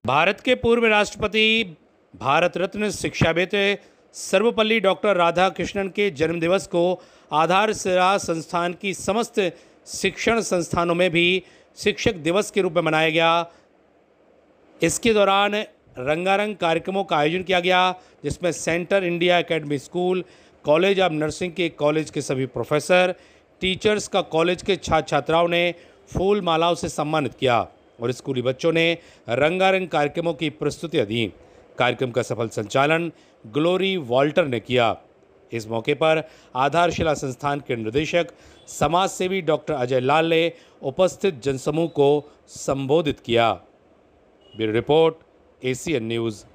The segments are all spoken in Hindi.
भारत के पूर्व राष्ट्रपति, भारत रत्न, शिक्षाविद सर्वपल्ली डॉक्टर राधाकृष्णन के जन्मदिवस को आधारशिला संस्थान की समस्त शिक्षण संस्थानों में भी शिक्षक दिवस के रूप में मनाया गया। इसके दौरान रंगारंग कार्यक्रमों का आयोजन किया गया, जिसमें Central India academy school, college of nursing के कॉलेज के सभी प्रोफेसर, टीचर्स का कॉलेज के छात्र छात्राओं ने फूल मालाओं से सम्मानित किया और स्कूली बच्चों ने रंगारंग कार्यक्रमों की प्रस्तुतियां दी। कार्यक्रम का सफल संचालन ग्लोरी वॉल्टर ने किया। इस मौके पर आधारशिला संस्थान के निदेशक समाज सेवी डॉक्टर अजय लाल ने उपस्थित जनसमूह को संबोधित किया। Bureau report, ACN news.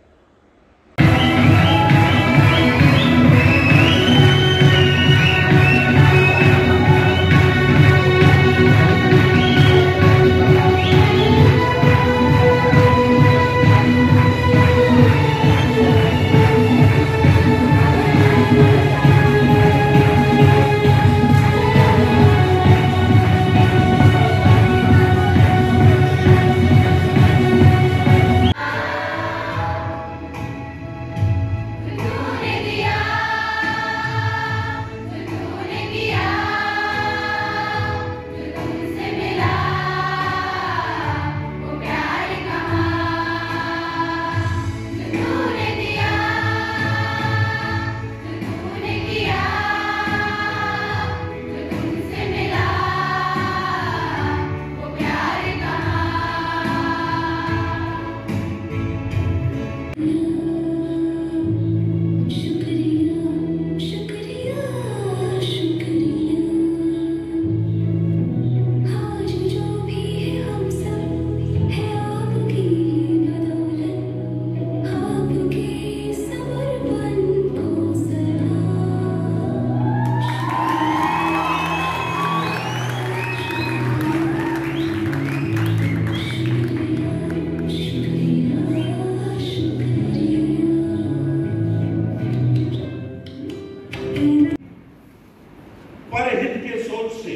परहित के सोच से,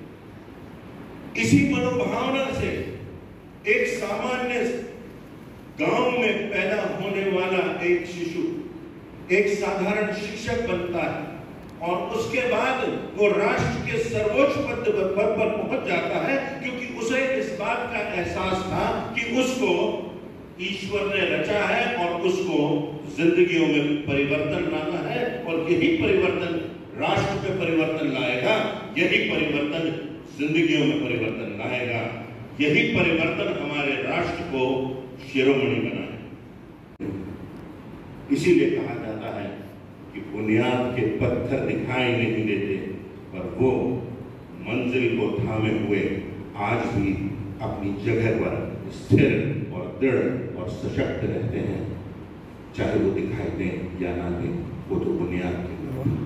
इसी मनोभावना से एक सामान्य गांव में पैदा होने वाला एक शिशु एक साधारण शिक्षक बनता है और उसके बाद वो राष्ट्र के सर्वोच्च पद पर पहुंच जाता है, क्योंकि उसे इस बात का एहसास था कि उसको ईश्वर ने रचा है और उसको जिंदगियों में परिवर्तन लाना है और यही परिवर्तन राष्ट्र पे परिवर्तन लाएगा, यही परिवर्तन जिंदगियों में परिवर्तन लाएगा, यही परिवर्तन हमारे राष्ट्र को शिरोमणि बनाएगा। इसीलिए कहा जाता है कि बुनियाद के पत्थर दिखाई नहीं देते, पर वो मंजिल को थामे हुए आज भी अपनी जगह पर स्थिर और दृढ़ और सशक्त रहते हैं। चाहे वो दिखाई दें या ना दें, वो तो बुनियाद के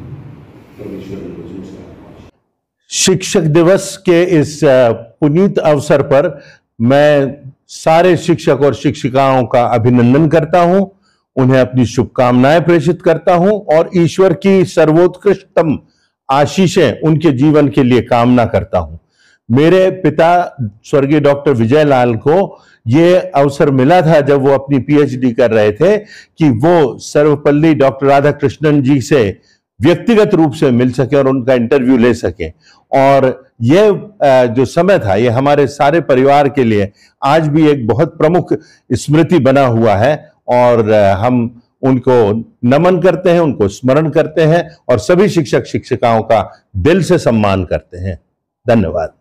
शिक्षक दिवस के इस पुनीत अवसर पर मैं सारे शिक्षक और शिक्षिकाओं का अभिनंदन करता हूं, उन्हें अपनी शुभकामनाएं प्रेषित करता हूं और ईश्वर की सर्वोत्कृष्टतम आशीषें उनके जीवन के लिए कामना करता हूं। मेरे पिता स्वर्गीय डॉक्टर विजय लाल को ये अवसर मिला था जब वो अपनी पीएचडी कर रहे थे कि वो सर्वपल्ली डॉक्टर राधाकृष्णन जी से व्यक्तिगत रूप से मिल सके और उनका इंटरव्यू ले सके। और ये जो समय था, ये हमारे सारे परिवार के लिए आज भी एक बहुत प्रमुख स्मृति बना हुआ है और हम उनको नमन करते हैं, उनको स्मरण करते हैं और सभी शिक्षक शिक्षिकाओं का दिल से सम्मान करते हैं। धन्यवाद।